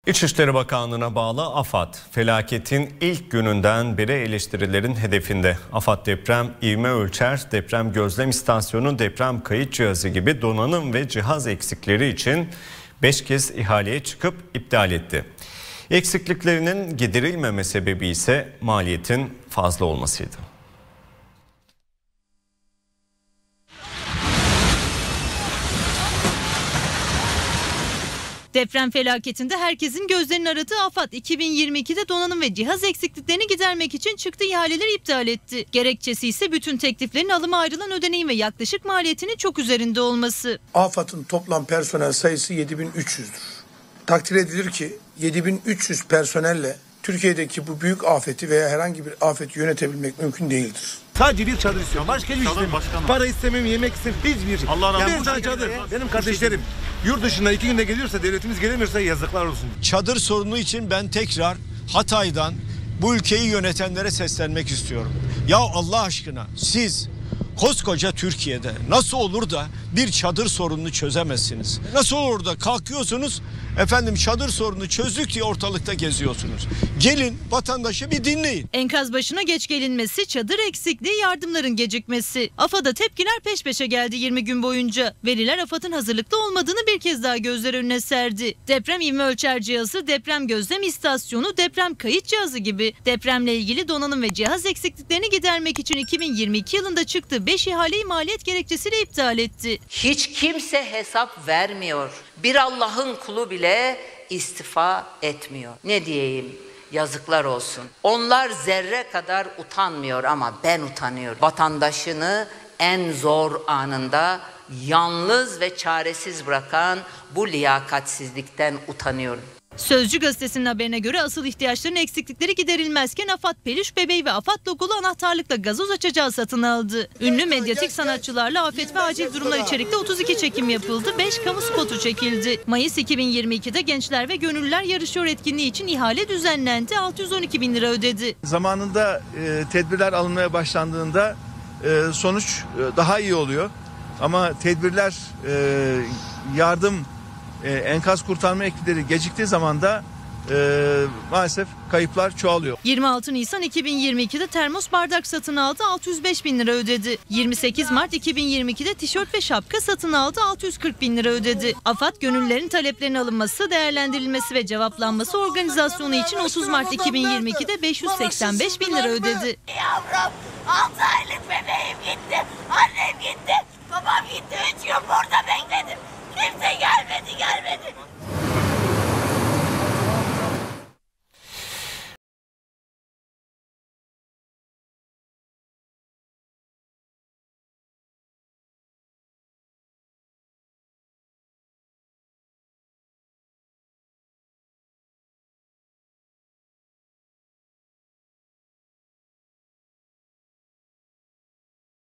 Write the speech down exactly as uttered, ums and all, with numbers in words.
İçişleri Bakanlığı'na bağlı AFAD, felaketin ilk gününden beri eleştirilerin hedefinde. AFAD deprem ivme ölçer, deprem gözlem istasyonu, deprem kayıt cihazı gibi donanım ve cihaz eksikleri için beş kez ihaleye çıkıp iptal etti. Eksikliklerinin giderilmeme sebebi ise maliyetin fazla olmasıydı. Deprem felaketinde herkesin gözlerinin aradığı AFAD iki bin yirmi ikide donanım ve cihaz eksikliklerini gidermek için çıktığı ihaleleri iptal etti. Gerekçesi ise bütün tekliflerin alıma ayrılan ödeneğin ve yaklaşık maliyetinin çok üzerinde olması. AFAD'ın toplam personel sayısı yedi bin üç yüzdür. Takdir edilir ki yedi bin üç yüz personelle Türkiye'deki bu büyük afeti veya herhangi bir afeti yönetebilmek mümkün değildir. Sadece bir çadır istiyorum. Başka bir şey Para istemem, yemek istemem, hiçbir şey. Allah razı olsun. Yani çadır. Benim kardeşlerim yurt dışında iki günde geliyorsa, devletimiz gelemiyorsa yazıklar olsun. Çadır sorunu için ben tekrar Hatay'dan bu ülkeyi yönetenlere seslenmek istiyorum. Ya Allah aşkına siz koskoca Türkiye'de nasıl olur da bir çadır sorununu çözemezsiniz? Nasıl olur da kalkıyorsunuz efendim çadır sorununu çözdük diye ortalıkta geziyorsunuz? Gelin vatandaşı bir dinleyin. Enkaz başına geç gelinmesi, çadır eksikliği, yardımların gecikmesi. AFAD'a tepkiler peş peşe geldi yirmi gün boyunca. Veliler AFAD'ın hazırlıklı olmadığını bir kez daha gözler önüne serdi. Deprem ivme ölçer cihazı, deprem gözlem istasyonu, deprem kayıt cihazı gibi depremle ilgili donanım ve cihaz eksikliklerini gidermek için iki bin yirmi iki yılında çıktığı beş ihaleyi maliyet gerekçesiyle iptal etti. Hiç kimse hesap vermiyor. Bir Allah'ın kulu bile istifa etmiyor. Ne diyeyim? Yazıklar olsun. Onlar zerre kadar utanmıyor ama ben utanıyorum. Vatandaşını en zor anında yalnız ve çaresiz bırakan bu liyakatsizlikten utanıyorum. Sözcü gazetesinin haberine göre asıl ihtiyaçların eksiklikleri giderilmezken AFAD peluş bebeği ve AFAD logolu anahtarlıkla gazoz açacağı satın aldı. Ünlü medyatik sanatçılarla afet ve acil durumlar içerikli otuz iki çekim yapıldı. beş kamu spotu çekildi. Mayıs iki bin yirmi ikide Gençler ve Gönüllüler Yarışıyor etkinliği için ihale düzenlendi. altı yüz on iki bin lira ödedi. Zamanında e, tedbirler alınmaya başlandığında e, sonuç e, daha iyi oluyor. Ama tedbirler e, yardım Ee, enkaz kurtarma ekipleri geciktiği zaman da e, maalesef kayıplar çoğalıyor. yirmi altı Nisan iki bin yirmi ikide termos bardak satın aldı, altı yüz beş bin lira ödedi. yirmi sekiz Mart iki bin yirmi ikide tişört ve şapka satın aldı, altı yüz kırk bin lira ödedi. AFAD gönüllülerin taleplerinin alınması, değerlendirilmesi ve cevaplanması organizasyonu için otuz Mart iki bin yirmi ikide beş yüz seksen beş bin lira ödedi. Yavrum, altı aylık bebeğim gitti, annem gitti, babam gitti, üç gün burada bekledim. Kimse gelmedi gelmedi.